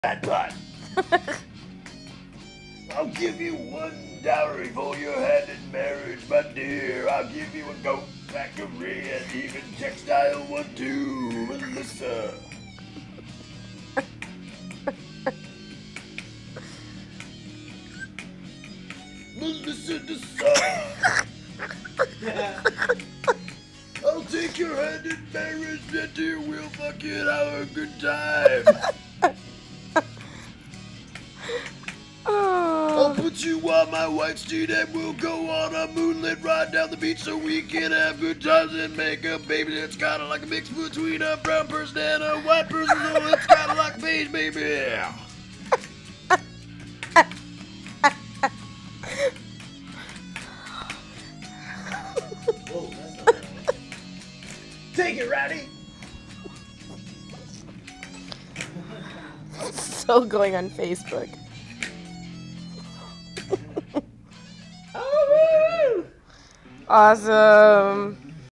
that butt. I'll give you $1 for your hand in marriage, my dear. I'll give you a goat factory and even textile one too, Melissa. Melissa decide. I'll take your hand in marriage, my dear. We'll fucking have a good time. I'll put you on my white steed and we'll go on a moonlit ride down the beach so we can have good times and make a baby that's kind of like a mix between a brown person and a white person, so it's kind of like a beige baby. Whoa, that's not right. Take it, Ratty. Still going on Facebook. Awesome.